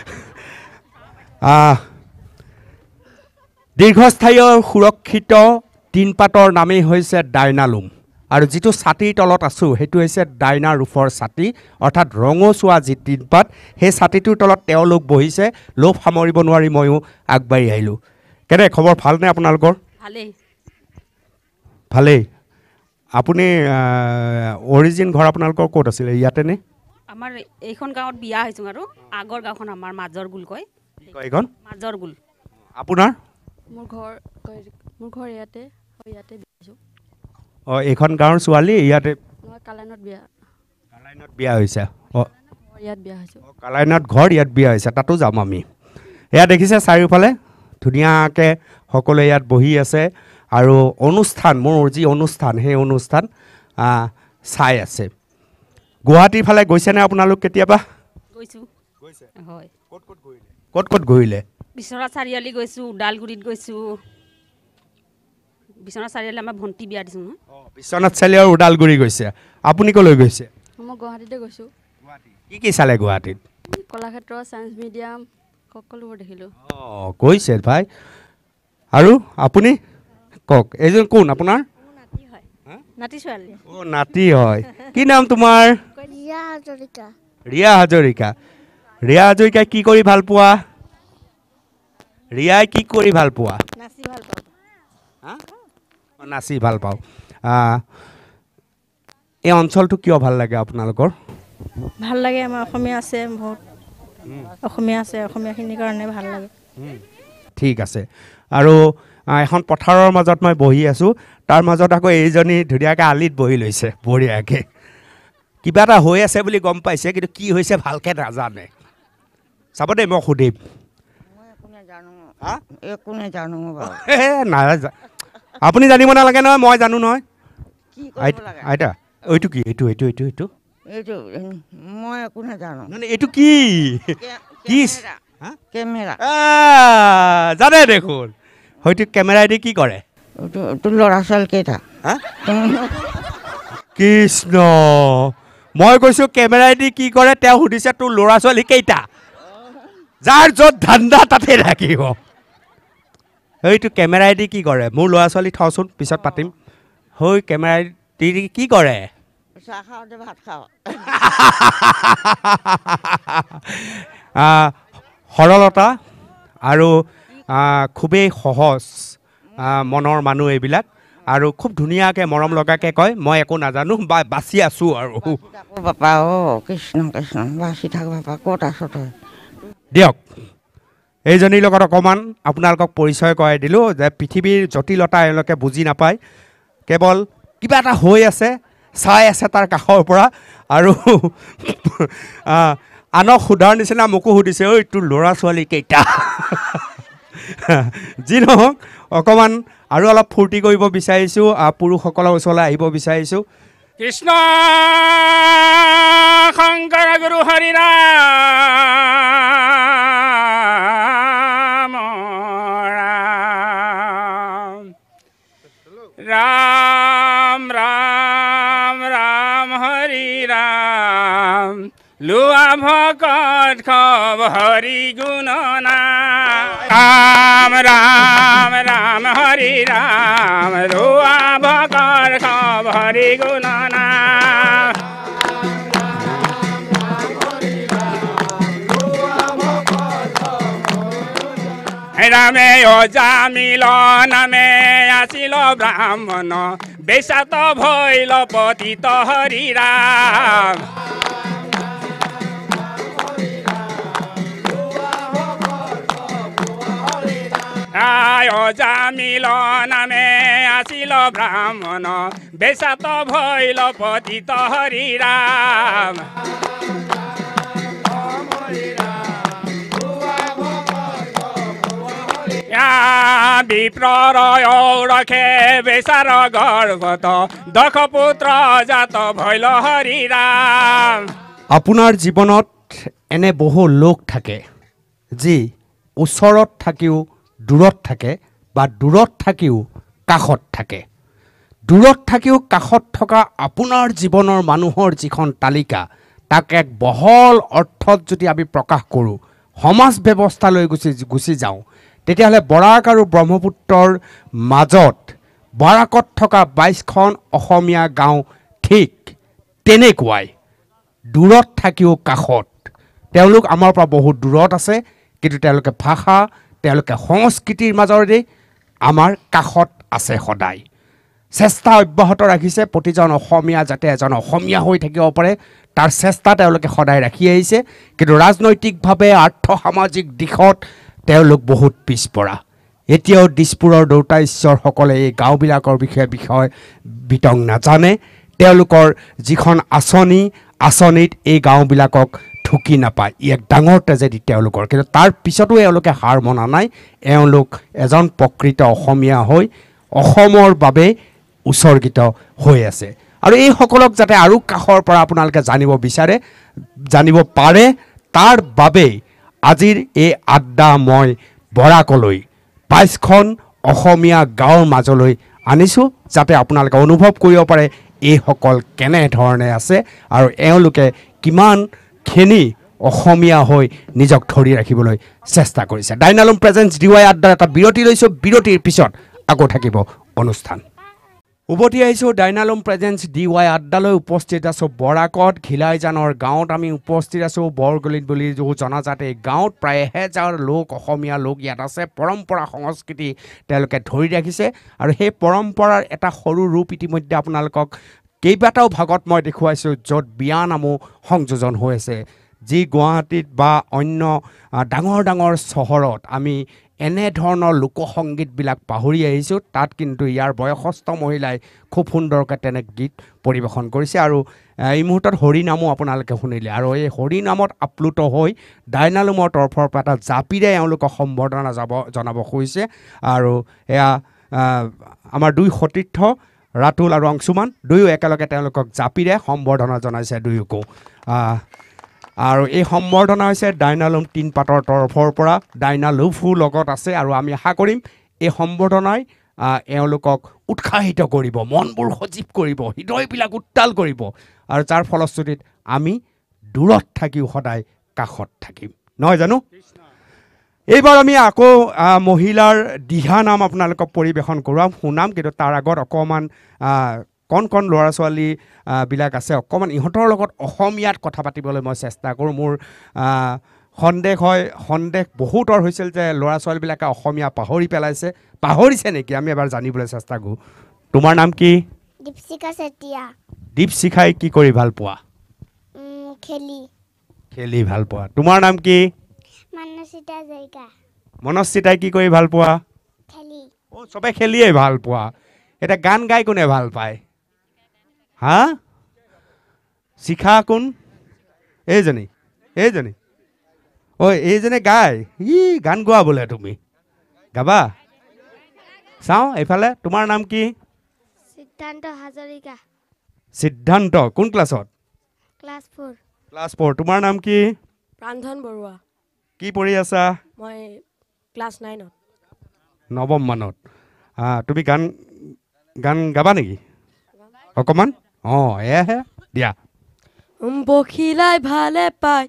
দীৰ্ঘস্থায়ী সুৰক্ষিত টিনপাতৰ নামেই হৈছে ডাইনালুম আৰু যিটো ছাতিৰ তলত আছোঁ সেইটো হৈছে ডাইনাৰ ৰূফৰ ছাতি অৰ্থাৎ ৰঙচুৱা যি টিনপাত সেই ছাতিটোৰ তলত তেওঁলোক বহিছে লোভ সামৰিব নোৱাৰি ময়ো আগবাঢ়ি আহিলোঁ কেনে খবৰ ভালনে আপোনালোকৰ ভালেই ভালেই আপুনি অৰিজিন ঘৰ আপোনালোকৰ ক'ত আছিলে ইয়াতেনে আমাৰ এইখন গাঁৱত বিয়া হৈছোঁ আৰু আগৰ গাঁওখন আমাৰ মাজৰগুল কয় এইখন মাজৰগুল আপোনাৰ মোৰ ঘৰ ইয়াতে ইয়াতে বিয়া অঁ এইখন গাঁৱৰ ছোৱালী ইয়াতে কালাইনত বিয়া হৈছে অঁ ইয়াত বিয়া হৈছোঁ কালাইনত ঘৰ ইয়াত বিয়া হৈছে তাতো যাম আমি এয়া দেখিছে চাৰিওফালে ধুনীয়াকৈ সকলোৱে ইয়াত বহি আছে আৰু অনুষ্ঠান মোৰ যি অনুষ্ঠান সেই অনুষ্ঠান চাই আছে গুৱাহাটীৰ ফালে গৈছেনে আপোনালোক কেতিয়াবা গৈছোঁ হয় ক'ত ক'ত ঘূৰিলে বিশ্বনাথ চাৰিআলি গৈছোঁ ওদালগুৰিত গৈছোঁ বিশ্বনাথ চাৰিআলি আমাৰ ভণ্টি বিয়া দিছোঁ নহয় বিশ্বনাথ চাৰিআলি আৰু ওদালগুৰি গৈছে আপুনি ক'লৈ গৈছে মই গুৱাহাটীতে গৈছোঁ কি চালে গুৱাহাটীত কলাক্ষেত্ৰ ছায়েন্স মিউজিয়াম সকলোবোৰ দেখিলোঁ অঁ কৈছে ভাই আৰু আপুনি কওক এইজন কোন আপোনাৰ নাতি ছোৱালী অঁ নাতি হয় কি নাম তোমাৰ ৰিয়া হাজৰিকা ৰিয়া হাজৰিকাই কি কৰি ভাল পোৱা ৰিয়াই কি কৰি ভাল পোৱা নাচি ভাল পাওঁ এই অঞ্চলটো কিয় ভাল লাগে আপোনালোকৰ ভাল লাগে আমাৰ অসমীয়া আছে বহুত অসমীয়া আছে অসমীয়াখিনিৰ কাৰণে ভাল লাগে ঠিক আছে আৰু এখন পথাৰৰ মাজত মই বহি আছোঁ তাৰ মাজত আকৌ এইজনী ধুনীয়াকৈ আলিত বহি লৈছে বঢ়িয়াকৈ কিবা এটা হৈ আছে বুলি গম পাইছে কিন্তু কি হৈছে ভালকৈ নাজানে চাব দেই মই সুধিম আপুনি জানিব নালাগে নহয় মই জানো নহয় আইতা এইটো কি এইটো এইটো এইটো এইটো মই একো নাজানো এইটো কি কি কেমেৰা জানে দেখোন হয়তো কেমেৰাইদি কি কৰে তোৰ ল'ৰা ছোৱালী কেইটা কৃষ্ণ মই কৈছোঁ কেমেৰাইদি কি কৰে তেওঁ সুধিছে তোৰ ল'ৰা ছোৱালী কেইটা যাৰ য'ত ধান্দা তাতে ৰাখিব এইটো কেমেৰাইদি কি কৰে মোৰ ল'ৰা ছোৱালী থওঁচোন পিছত পাতিম হৈ কেমেৰাইদি কি কৰে চাহ খাওঁতে ভাত খাওঁ সৰলতা আৰু খুবেই সহজ মনৰ মানুহ এইবিলাক আৰু খুব ধুনীয়াকৈ মৰম লগাকৈ কয় মই একো নাজানো বা বাচি আছোঁ আৰু বাপা কৃষ্ণ কৃষ্ণ বাচি থাক বাপা ক'ত আছ তই দিয়ক এইজনীৰ লগত অকণমান আপোনালোকক পৰিচয় কৰাই দিলোঁ যে পৃথিৱীৰ জটিলতা এওঁলোকে বুজি নাপায় কেৱল কিবা এটা হৈ আছে চাই আছে তাৰ কাষৰ পৰা আৰু আনক সোধাৰ নিচিনা মোকো সুধিছে ঐ তোৰ ল'ৰা ছোৱালী কেইটা যি নহওক অকণমান আৰু অলপ ফূৰ্তি কৰিব বিচাৰিছোঁ পুৰুষসকলৰ ওচৰলৈ আহিব বিচাৰিছোঁ কৃষ্ণ শংকৰ গুৰু হৰি ৰাম ৰাম ৰাম ৰাম হৰি ৰাম লোৱা ভকত খব হৰি গুণনা ৰাম ৰাম ৰাম হৰি ৰাম লোৱা ভকত খব হৰি গুণনা ৰামে অজা মিলনামে আছিল ব্ৰাহ্মণ বেচাত ভৈল পতিত হৰি ৰাম অজা মিলনামে আছিল ব্ৰাহ্মণ বেচাত ভৈল পতিত হৰি ৰাম বিপ্ৰৰয় ৰখে বেচাৰ গৰ্ভত দশ পুত্ৰ জাত ভৈল হৰি ৰাম আপোনাৰ জীৱনত এনে বহু লোক থাকে যি ওচৰত থাকিও দূৰত থাকে বা দূৰত থাকিও কাষত থাকে দূৰত থাকিও কাষত থকা আপোনাৰ জীৱনৰ মানুহৰ যিখন তালিকা তাক এক বহল অৰ্থত যদি আমি প্ৰকাশ কৰোঁ সমাজ ব্যৱস্থালৈ গুচি যাওঁ তেতিয়াহ'লে বৰাক আৰু ব্ৰহ্মপুত্ৰৰ মাজত বৰাকত থকা 22খন অসমীয়া গাঁও ঠিক তেনেকুৱাই দূৰত থাকিও কাষত তেওঁলোক আমাৰ পৰা বহুত দূৰত আছে কিন্তু তেওঁলোকে ভাষা তেওঁলোকে সংস্কৃতিৰ মাজৰেদি আমাৰ কাষত আছে সদায় চেষ্টা অব্যাহত ৰাখিছে প্ৰতিজন অসমীয়া যাতে এজন অসমীয়া হৈ থাকিব পাৰে তাৰ চেষ্টা তেওঁলোকে সদায় ৰাখি আহিছে কিন্তু ৰাজনৈতিকভাৱে আৰ্থ সামাজিক দিশত তেওঁলোক বহুত পিছপৰা এতিয়াও দিছপুৰৰ দেউতা ঈশ্বৰসকলে এই গাঁওবিলাকৰ বিষয়ে বিতং নাজানে তেওঁলোকৰ যিখন আঁচনিত এই গাঁওবিলাকক ঢুকি নাপায় ই এক ডাঙৰ ট্ৰেজেডি তেওঁলোকৰ কিন্তু তাৰ পিছতো এওঁলোকে হাৰ মনা নাই এওঁলোক এজন প্ৰকৃত অসমীয়া হৈ অসমৰ বাবে উৎসৰ্গিত হৈ আছে আৰু এইসকলক যাতে আৰু কাষৰ পৰা আপোনালোকে জানিব পাৰে তাৰ বাবে আজিৰ এই আড্ডা মই বৰাকলৈ 22খন অসমীয়া গাঁৱৰ মাজলৈ আনিছোঁ যাতে আপোনালোকে অনুভৱ কৰিব পাৰে এইসকল কেনেধৰণে আছে আৰু এওঁলোকে কিমানখিনি অসমীয়া হৈ নিজক ধৰি ৰাখিবলৈ চেষ্টা কৰিছে DynaLume প্ৰেজেন্স DY আড্ডাৰ এটা বিৰতি লৈছোঁ বিৰতিৰ পিছত আকৌ থাকিব অনুষ্ঠান উভতি আহিছোঁ DynaLume প্ৰেজেন্স DY আড্ডালৈ উপস্থিত আছোঁ বৰাকত ঘিলাইজানৰ গাঁৱত আমি উপস্থিত আছোঁ বৰগুলিত বুলি জনাজাত এই গাঁৱত প্ৰায় 1000 লোক অসমীয়া লোক ইয়াত আছে পৰম্পৰা সংস্কৃতি তেওঁলোকে ধৰি ৰাখিছে আৰু সেই পৰম্পৰাৰ এটা সৰু ৰূপ ইতিমধ্যে আপোনালোকক কেইবাটাও ভাগত মই দেখুৱাইছোঁ য'ত বিয়া নামো সংযোজন হৈ আছে যি গুৱাহাটীত বা অন্য ডাঙৰ চহৰত আমি এনেধৰণৰ লোকসংগীতবিলাক পাহৰি আহিছোঁ তাত কিন্তু ইয়াৰ বয়সস্থ মহিলাই খুব সুন্দৰকৈ তেনে গীত পৰিৱেশন কৰিছে আৰু এই মুহূৰ্তত হৰিনামো আপোনালোকে শুনিলে আৰু এই হৰিনামত আপ্লুত হৈ DynaLumeৰ তৰফৰ পৰা এটা জাপিৰে এওঁলোকক সম্বৰ্ধনা জনাব খুজিছে আৰু এয়া আমাৰ দুই সতীৰ্থ ৰাতুল আৰু অংশুমান দুয়ো একেলগে তেওঁলোকক জাপিৰে সম্বৰ্ধনা জনাইছে দুয়োকো আৰু এই সম্বৰ্ধনা হৈছে DynaLume 3 পাতৰ তৰফৰ পৰা DynaLume লগত আছে আৰু আমি আশা কৰিম এই সম্বৰ্ধনাই এওঁলোকক উৎসাহিত কৰিব মনবোৰ সজীৱ কৰিব হৃদয়বিলাক উত্তাল কৰিব আৰু যাৰ ফলশ্ৰুতিত আমি দূৰত থাকিও সদায় কাষত থাকিম নহয় জানো এইবাৰ আমি আকৌ মহিলাৰ দিহা নাম আপোনালোকক পৰিৱেশন কৰোৱাম শুনাম কিন্তু তাৰ আগত অকণমান কণ ল'ৰা ছোৱালী বিলাক আছে অকণমান ইহঁতৰ লগত অসমীয়াত কথা পাতিবলৈ মই চেষ্টা কৰোঁ মোৰ সন্দেহ হয় সন্দেহ বহুতৰ হৈছিল যে ল'ৰা ছোৱালীবিলাকে অসমীয়া পাহৰি পেলাইছে পাহৰিছে নেকি আমি এবাৰ জানিবলৈ চেষ্টা কৰোঁ তোমাৰ নাম কি দীপশিখা চেতিয়া দীপশিখাই কি কৰি ভাল পোৱা খেলি খেলি ভাল পোৱা তোমাৰ নাম কি মানসিতা জয়কা মনস্বিতাই কি কৰি ভাল পোৱা খেলি অ সবে খেলিয়ে ভাল পোৱা এটা গান গাই কোনে ভাল পায় হা শিখা কোন এইজনী ঐ এইজনে গাই গান গোৱা বোলে তুমি গাবা চাওঁ এইফালে তোমাৰ নাম কি সিদ্ধান্ত হাজৰিকা সিদ্ধান্ত কোন ক্লাছত ক্লাছ 4 ক্লাছ 4 তোমাৰ নাম কি প্ৰান্ধন বৰুৱা কি পঢ়ি আছা মই ক্লাছ 9ত নৱম মানত তুমি গান গান গাবা নেকি অকমান এয়াহে দিয়া বখিলাই ভালে পায়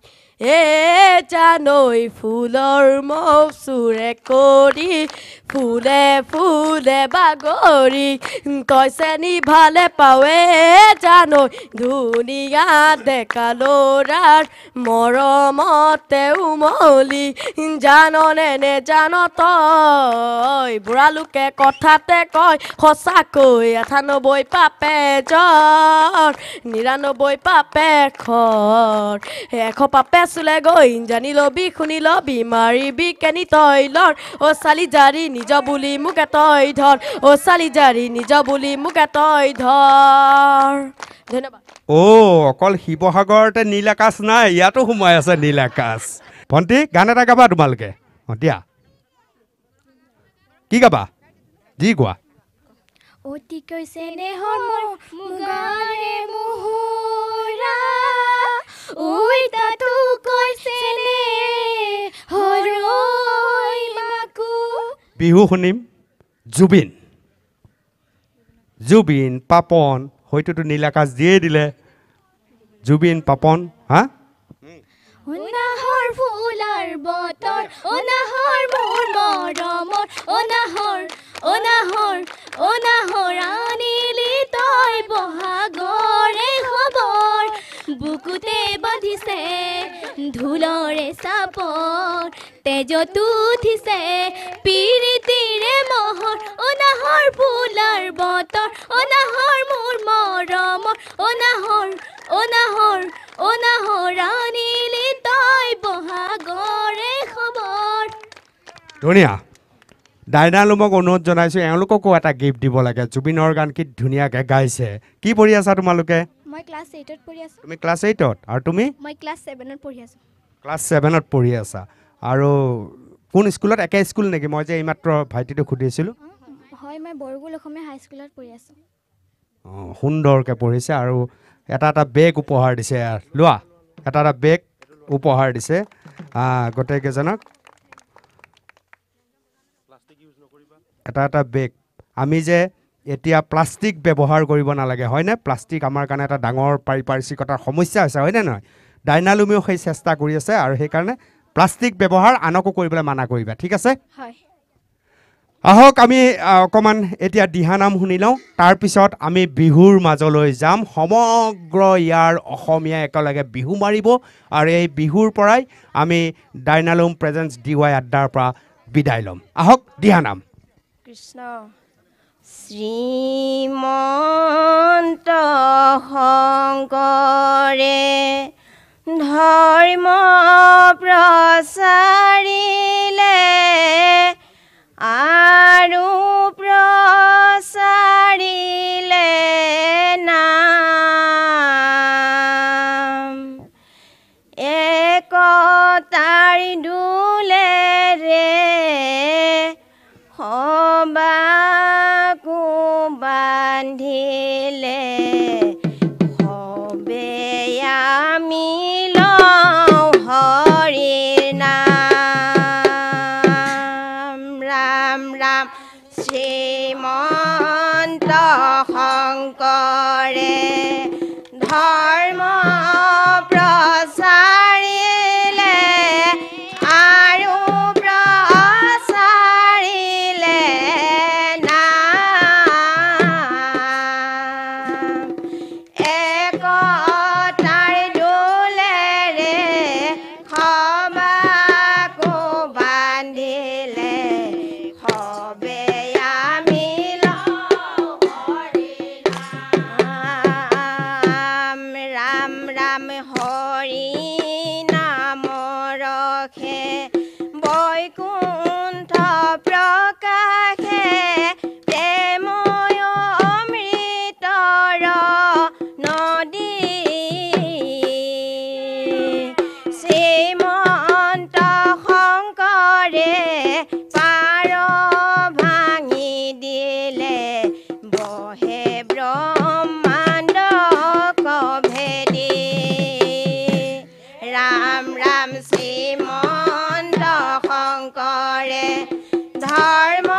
জানৈ ফুলৰ মৌচুৰে কৰি ফুলে ফুলে বাগৰি তই চেনি ভালে পাৱে জানৈ ধুনীয়া ডেকা ল'ৰাৰ মৰমতে উমলি জাননে নেজান তই বুঢ়া লোকে কথাতে কয় সঁচাকৈ 98 পাপে জ্বৰ 99 পাপে খৰ 100 পাপে চুলে গৈ জানি লবি শুনি লবি মাৰিবি কেনি তই লৰ চালি জাৰি নিজ বুলি মোকে তই ধৰ চালি জাৰি নিজ বুলি মোকে তই ধৰ ধন্যবাদ অকল শিৱসাগৰতে নীল আকাশ নাই ইয়াতো সোমাই আছে নীল আকাশ ভণ্টি গান এটা গাবা তোমালোকে দিয়া কি গাবা যি গোৱা অতিকৈ চেনেহৰ মুগাৰে মুহুৰা ঐ তাতো কৈছেনে হৰৈ মাকো বিহু শুনিম জুবিন পাপন হয়তোতো নীল আকাশ দিয়ে দিলে জুবিন পাপন হা অনাহৰ ফুলাৰ বতৰ অনাহৰ মোৰ মৰমৰ অনাহৰ আনিলি তই বহাগৰে খবৰ বুকুতে বান্ধিছে ঢোলৰে চাপৰ তেজতো উঠিছে পিৰিতিৰে মহৰ অনাহৰ ফুলাৰ বতৰ অনাহৰ মোৰ মৰমৰ অনাহৰ আনিলি তই বহাগৰে খবৰ ধুনীয়া ডাইনালুমক অনুৰোধ জনাইছোঁ এওঁলোককো এটা গিফ্ট দিব লাগে জুবিনৰ গান কি ধুনীয়াকৈ গাইছে কি পঢ়ি আছা তোমালোকে মই ক্লাছ 8ত পঢ়ি আছোঁ তুমি ক্লাছ 8ত আৰু তুমি মই ক্লাছ 7ত পঢ়ি আছোঁ ক্লাছ 7ত পঢ়ি আছা আৰু কোন স্কুলত একে স্কুল নেকি মই যে এইমাত্ৰ ভাইটিটো সুধিছিলোঁ হয় মই বৰগুল অসমীয়া হাই স্কুলত পঢ়ি আছোঁ সুন্দৰকৈ পঢ়িছে আৰু এটা বেগ উপহাৰ দিছে লোৱা এটা বেগ উপহাৰ দিছে গোটেইকেইজনক এটা বেগ আমি যে এতিয়া প্লাষ্টিক ব্যৱহাৰ কৰিব নালাগে হয়নে প্লাষ্টিক আমাৰ কাৰণে এটা ডাঙৰ পাৰিপাৰ্শ্বিকতাৰ সমস্যা হৈছে হয়নে নহয় ডাইনালুমেও সেই চেষ্টা কৰি আছে আৰু সেইকাৰণে প্লাষ্টিক ব্যৱহাৰ আনকো কৰিবলৈ মানা কৰিবা ঠিক আছে হয় আহক আমি অকণমান এতিয়া দিহানাম শুনি লওঁ তাৰপিছত আমি বিহুৰ মাজলৈ যাম সমগ্ৰ ইয়াৰ অসমীয়া একেলগে বিহু মাৰিব আৰু এই বিহুৰ পৰাই আমি ডাইনালুম প্ৰেজেন্স DY আড্ডাৰ পৰা বিদায় ল'ম আহক দিহানাম কৃষ্ণ শ্ৰীমন্ত শংকৰে ধৰ্ম প্ৰচাৰিলে আৰু প্ৰচাৰিলে নাম একতাৰ দোলেৰে সবাকো বান্ধিলে সবে আমি লওঁ হৰিৰ নাম ৰাম ৰাম শ্ৰীমন্ত শংকৰে ধৰ্ম প্ৰচাৰিলে আৰু প্ৰচাৰিলে নাম একতাৰ দোলেৰে সবাই বৈকুণ্ঠ প্ৰকাশে প্ৰেময় অমৃতৰ নদী শ্ৰীমন্ত শংকৰে পাৰ ভাঙি দিলে বহে ব্ৰহ্মাণ্ড কভেদি ৰাম ৰাম শ্ৰীমন্ত শংকৰে ধৰ্ম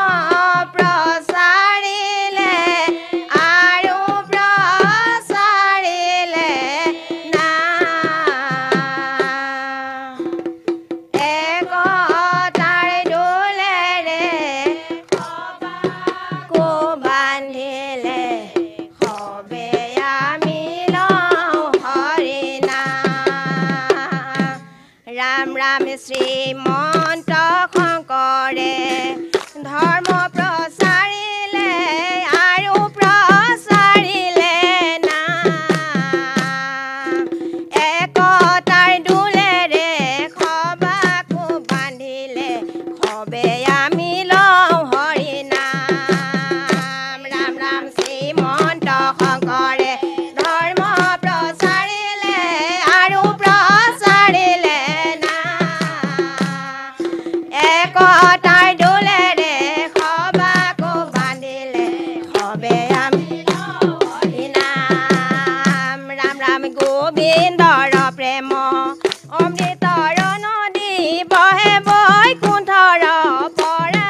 প্ৰচাৰিলে আৰু প্ৰচাৰিলে নাম একতাৰ দোলেৰে কো বান্ধিলে সবে আমি লওঁ হৰি নাম ৰাম ৰাম শ্ৰীমন্ত শংকৰে ধৰ্ম প্ৰচাৰিলে আৰু প্ৰচাৰিলে নাম একতাৰ দোলেৰে সবাকো বান্ধিলে সবে আমি লওঁ হৰি নাম ৰাম ৰাম শ্ৰীমন্ত শংকৰে ধৰ্ম প্ৰচাৰিলে আৰু প্ৰচাৰিলে একতাৰ দোলেৰে সবাকো বান্ধিলে সবে আমি লওঁ হৰি নাম ৰাম ৰাম গোবিন্দৰ প্ৰেম অমৃতৰ নদী বহে বৈকুণ্ঠৰ পৰা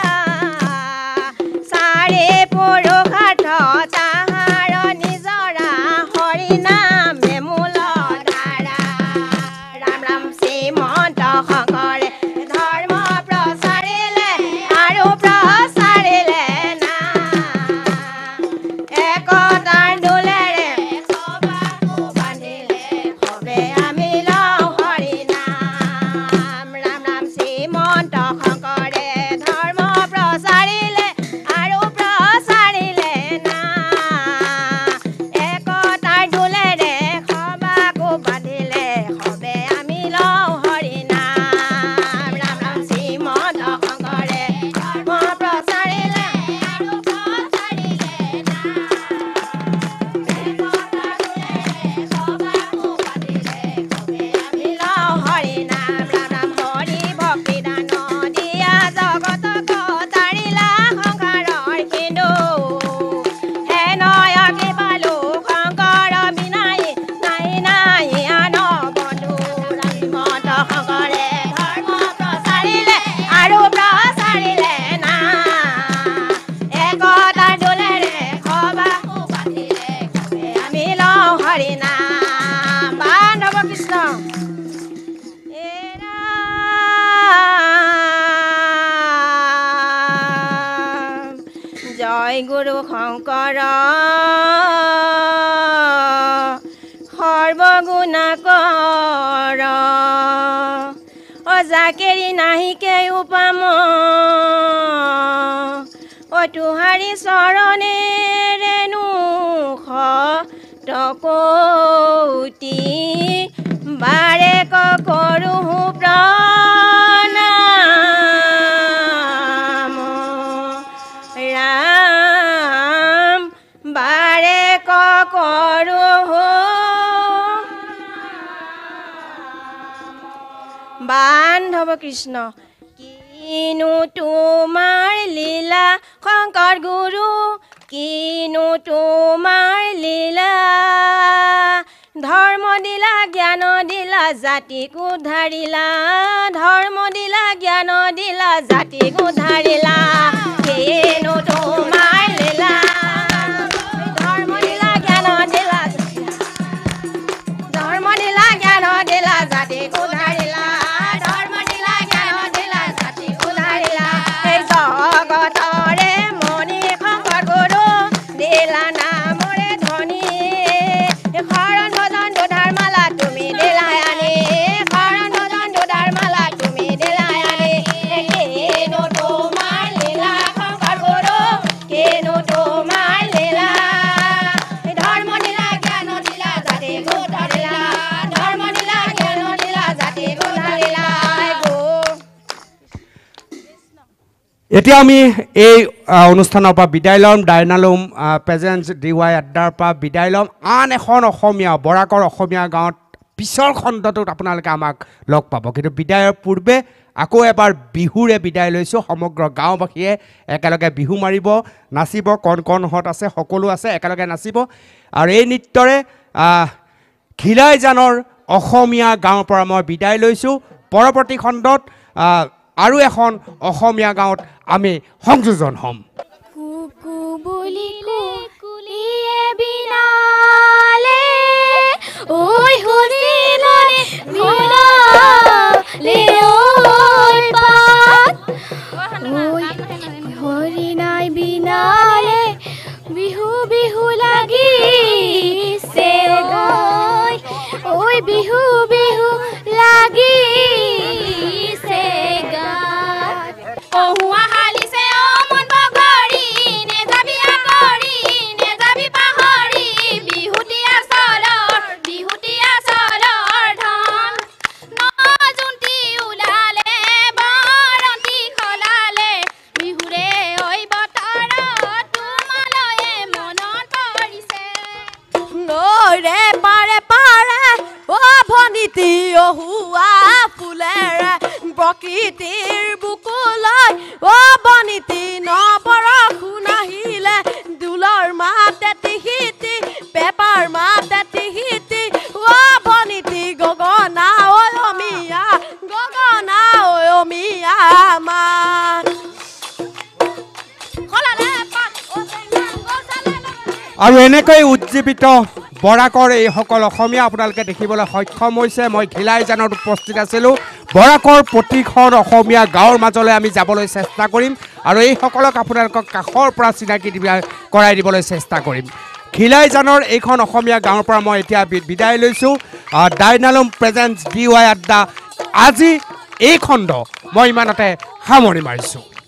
চাৰি পুৰুষাৰ্থ তাহাৰ নিজৰা হৰি নামে মূল ধাৰা ৰাম ৰাম শ্ৰীমন্ত শংকৰে ধৰ্ম প্ৰচাৰিলে আৰু প্ৰচাৰিলে নাম একতাৰ দোলেৰে সবাকো বান্ধিলে সবে আমি লওঁ হৰি নাম ৰাম ৰাম শ্ৰীমন্ত শংকৰে ধৰ্ম প্ৰচাৰিলে আৰু প্ৰচাৰিলে নাম একতাৰ দোলেৰে সবাকো বান্ধিলে সবে আমি লওঁ হৰি নাম ৰাম ৰাম শ্ৰীমন্ত শংকৰে ধৰ্ম প্ৰচাৰিলে আৰু প্ৰচাৰিলে আমি লওঁ হৰি নাম ৰাম ৰাম হৰি ভক্তি দান দিয়া জগতক তাৰিলা সংসাৰৰ সিন্ধু হে নয় কৃপালু শংকৰ বিনাই নাই নাই আন বন্ধু শ্ৰীমন্ত শংকৰে ধৰ্ম প্ৰচাৰিলে আৰু প্ৰচাৰিলে নাম একতাৰ দোলেৰে সবাকো বান্ধিলে সবে আমি লওঁ হৰি নাম বান্ধৱ কৃষ্ণ এ ৰাম জয় গুৰু শংকৰ সৰ্বগুণাকৰ অজাকেৰি নাহিকে উপাম অতুহাৰি চৰণেৰেনো টকৌতি বাৰে কৰো প্ৰণাম ৰাম বাৰে কৰো বান্ধৱ কৃষ্ণ কিনো তোমাৰ লীলা শংকৰ গুৰু কিনো তোমাৰ লীলা ধৰ্ম দিলা জ্ঞান দিলা জাতিক উদ্ধাৰিলা ধৰ্ম দিলা জ্ঞান দিলা জাতিক উদ্ধাৰিলা কিনো তোমাৰ লীলা ধৰ্ম দিলা জ্ঞান দিলা ধৰ্ম দিলা জ্ঞান দিলা জাতিক উদ্ধাৰিলা ধৰ্ম দিলা জ্ঞান দিলা জাতিক উদ্ধাৰিলা এই জগতৰে মণি শংকৰ গুৰু দিলা নামৰে ধনী শৰণ ভজন দুধাৰ মালা তুমি দিলাই আনি শৰণ ভজন দুধাৰ মালা তুমি দিলাই আনি কিনো তোমাৰ লীলা এতিয়া আমি এই অনুষ্ঠানৰ পৰা বিদায় ল'ম DynaLume প্ৰেজেন্স DY আড্ডাৰ পৰা বিদায় ল'ম আন এখন অসমীয়া বৰাকৰ অসমীয়া গাঁৱত পিছৰ খণ্ডটোত আপোনালোকে আমাক লগ পাব কিন্তু বিদায়ৰ পূৰ্বে আকৌ এবাৰ বিহুৰে বিদায় লৈছোঁ সমগ্ৰ গাঁওবাসীয়ে একেলগে বিহু মাৰিব নাচিব কণ কণহঁত আছে সকলো আছে একেলগে নাচিব আৰু এই নৃত্যৰে ঘিলাইজানৰ অসমীয়া গাঁৱৰ পৰা মই বিদায় লৈছোঁ পৰৱৰ্তী খণ্ডত আৰু এখন অসমীয়া গাঁৱত আমি সংযোজন হ'ম কুকু বুলি কুলিয়ে বিনালে ওই হৰিণাই বিনালে ওই পাত ওই হৰিণাই বিনালে বিহু বিহু লাগিছে গৈ ওই বিহু বিহু লাগিছে গাত অহুৱা হালিছে অমন বগৰী নেযাবি আকৰি নেযাবি পাহৰি বিহুতীয়া চলৰ ধন নজুন্তি ওলালে বৰন্তি খলালে বিহুৰে ঐ বতৰত তোমালৈয়ে মনত পৰিছে নৈৰে পাৰে পাৰে ও ভনিতি অহুৱা ফুলেৰে প্ৰকৃতিৰ বুকুলৈ ও বনিতি নবৰষু নাহিলে দুলৰ মাতে তিহিতি পেপাৰ মাতে তিহিতি ও বনিতি গগনা ঐ অমিয়া মান আৰু এনেকৈ উজ্জীৱিত বৰাকৰ এইসকল অসমীয়া আপোনালোকে দেখিবলৈ সক্ষম হৈছে মই ঘিলাইজানত উপস্থিত আছিলোঁ বৰাকৰ প্ৰতিখন অসমীয়া গাঁৱৰ মাজলৈ আমি যাবলৈ চেষ্টা কৰিম আৰু এইসকলক আপোনালোকক কাষৰ পৰা চিনাকি কৰাই দিবলৈ চেষ্টা কৰিম ঘিলাইজানৰ এইখন অসমীয়া গাঁৱৰ পৰা মই এতিয়া বিদায় লৈছোঁ DynaLume প্ৰেজেন্স DY আড্ডা আজি এই খণ্ড মই ইমানতে সামৰি মাৰিছোঁ